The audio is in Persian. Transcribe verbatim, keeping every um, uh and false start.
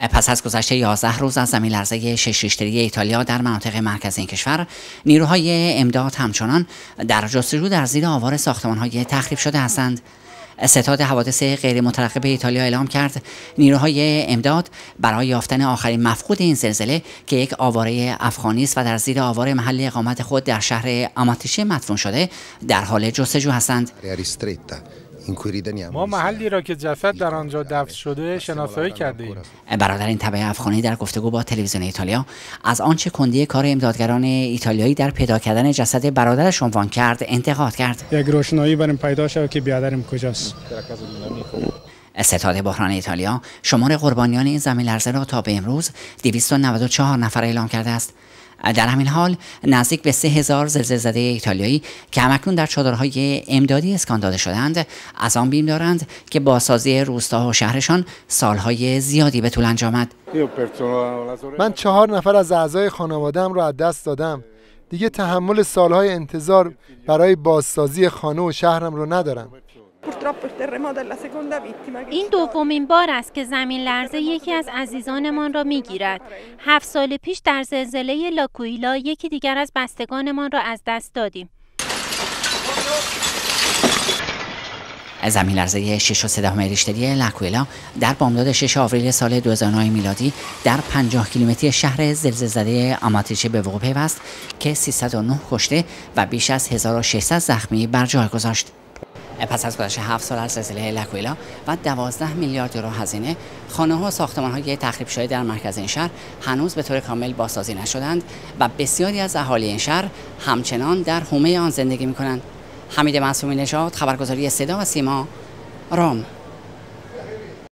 پس از گذشت یازده روز از زمین‌لرزه شش ریشتری ایتالیا در مناطق مرکزی این کشور، نیروهای امداد همچنان در جستجو در زیر آوار ساختمان‌های تخریب شده هستند. ستاد حوادث غیر مترقب ایتالیا اعلام کرد نیروهای امداد برای یافتن آخرین مفقود این زلزله که یک آواره افغانی است و در زیر آوار محل اقامت خود در شهر آماتیچه مدفون شده در حال جستجو هستند. ما محلی را که جسد در آنجا دفن شده شناسایی کرده ایم. برادرین تبع افغانی در گفتگو با تلویزیون ایتالیا از آنچه کندی کار امدادگران ایتالیایی در پیدا کردن جسد برادرش عنوان کرد انتقاد کرد. یک روشنایی بریم پیدا شود که برادرم کجاست. ستاد بحران ایتالیا شمار قربانیان این زمین‌لرزه را تا به امروز دویست و نود و چهار نفر اعلام کرده است. در همین حال نزدیک به سه هزار زلزله‌زده ایتالیایی که همکنون در چادرهای امدادی اسکان داده شدند از آن بیم دارند که بازسازی روستا و شهرشان سالهای زیادی به طول انجامد. من چهار نفر از اعضای خانواده‌ام را از دست دادم. دیگه تحمل سالهای انتظار برای بازسازی خانه و شهرم رو ندارم. این دومین بار است که زمین لرزه یکی از عزیزانمان را میگیرد. هفت سال پیش در زلزله لاکویلا یکی دیگر از بستگانمان را از دست دادیم. زمین لرزه شش و سه دهم ریشتری لاکویلا در بامداد شش آوریل سال دو هزار و نه میلادی در پنجاه کیلومتری شهر زلزله‌زده آماتیچه به وقوع پیوست که سیصد و نه کشته و بیش از هزار و ششصد زخمی بر جای گذاشت. پس از گذشت هفت سال از زلزله لاکویلا و دوازده میلیارد یورو هزینه، خانه‌ها و ساختمان‌های تخریب شده در مرکز این شهر هنوز به طور کامل بازسازی نشدند و بسیاری از اهالی این شهر همچنان در حومه آن زندگی می‌کنند. حمید معصومی نژاد، خبرگزاری صدا و سیما، رم.